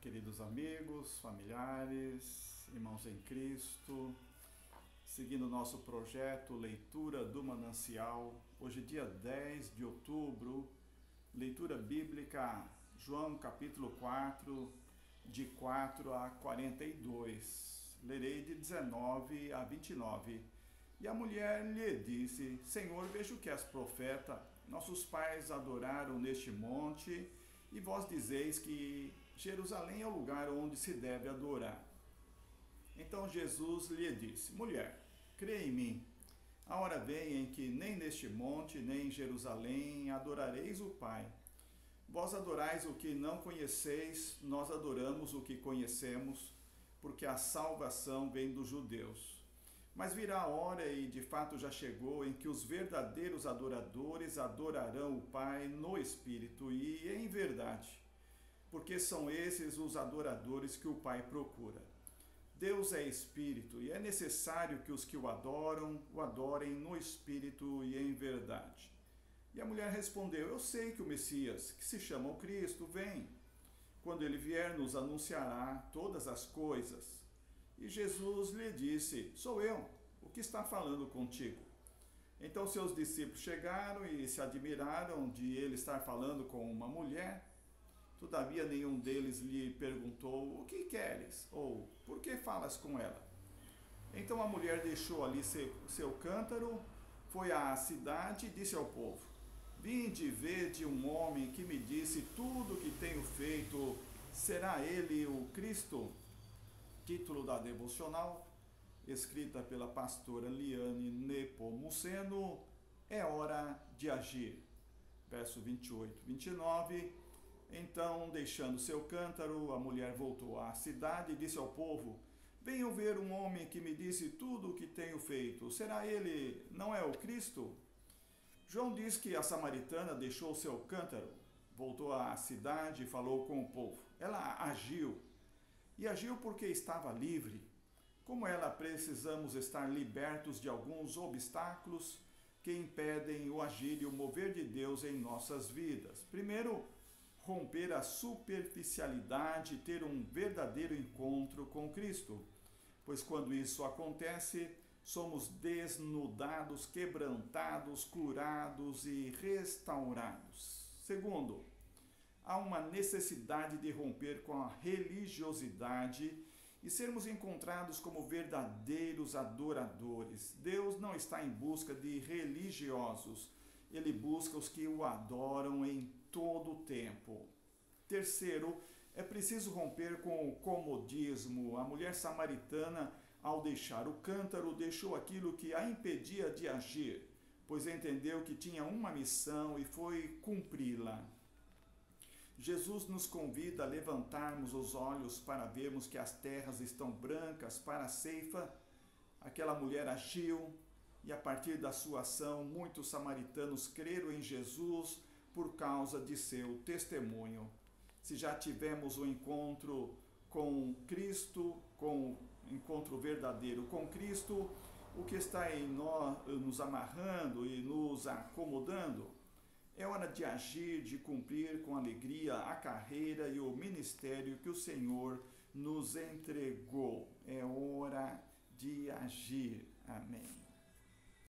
queridos amigos, familiares, irmãos em Cristo, seguindo o nosso projeto Leitura do Manancial, hoje dia 10 de outubro, leitura bíblica, João capítulo 4, de 4 a 42, lerei de 19 a 29. E a mulher lhe disse: Senhor, vejo que és profeta. Nossos pais adoraram neste monte, e vós dizeis que Jerusalém é o lugar onde se deve adorar. Então Jesus lhe disse: Mulher, crê em mim. A hora vem em que nem neste monte, nem em Jerusalém adorareis o Pai. Vós adorais o que não conheceis, nós adoramos o que conhecemos, porque a salvação vem dos judeus. Mas virá a hora, e de fato já chegou, em que os verdadeiros adoradores adorarão o Pai no Espírito e em verdade, porque são esses os adoradores que o Pai procura. Deus é Espírito, e é necessário que os que o adorem no Espírito e em verdade. E a mulher respondeu: Eu sei que o Messias, que se chama o Cristo, vem. Quando ele vier, nos anunciará todas as coisas. E Jesus lhe disse: Sou eu, o que está falando contigo. Então seus discípulos chegaram e se admiraram de ele estar falando com uma mulher. Todavia nenhum deles lhe perguntou: O que queres? Ou por que falas com ela? Então a mulher deixou ali seu cântaro, foi à cidade e disse ao povo: Vinde ver de um homem que me disse tudo o que tenho feito. Será ele o Cristo? Título da devocional, escrita pela pastora Liane Nepomuceno: É hora de agir. Verso 28, 29. Então, deixando seu cântaro, a mulher voltou à cidade e disse ao povo: Venham ver um homem que me disse tudo o que tenho feito. Será ele, não é o Cristo? João diz que a samaritana deixou seu cântaro, voltou à cidade e falou com o povo. Ela agiu. E agiu porque estava livre. Como ela, precisamos estar libertos de alguns obstáculos que impedem o agir e o mover de Deus em nossas vidas. Primeiro, romper a superficialidade e ter um verdadeiro encontro com Cristo. Pois quando isso acontece, somos desnudados, quebrantados, curados e restaurados. Segundo, há uma necessidade de romper com a religiosidade e sermos encontrados como verdadeiros adoradores. Deus não está em busca de religiosos, Ele busca os que o adoram em todo o tempo. Terceiro, é preciso romper com o comodismo. A mulher samaritana, ao deixar o cântaro, deixou aquilo que a impedia de agir, pois entendeu que tinha uma missão e foi cumpri-la. Jesus nos convida a levantarmos os olhos para vermos que as terras estão brancas para a ceifa. Aquela mulher agiu, e a partir da sua ação, muitos samaritanos creram em Jesus por causa de seu testemunho. Se já tivemos o encontro com Cristo, com o encontro verdadeiro com Cristo, o que está em nós nos amarrando e nos acomodando? É hora de agir, de cumprir com alegria a carreira e o ministério que o Senhor nos entregou. É hora de agir. Amém.